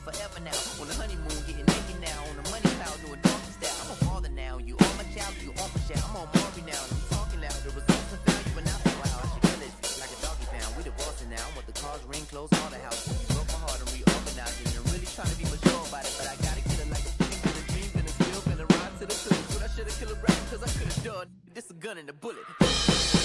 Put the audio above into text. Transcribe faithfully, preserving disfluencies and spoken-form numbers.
forever now. On the honeymoon, getting naked now. On the money cloud, doing doggy style. I'm a father now. You on my child, you on my child. I'm on Marvy now. I'm talking loud. The results are found. You went out for a while. I should kill it like a doggy pound. We divorcing now. I want the cars, ring, clothes, all the house. You broke my heart and reorganizing. I'm really trying to be mature about it, but I gotta kill it like a thing. Gonna dream, gonna steal, gonna ride to the finish. But I should've killed a rap, cause I could've done. This a gun and a bullet.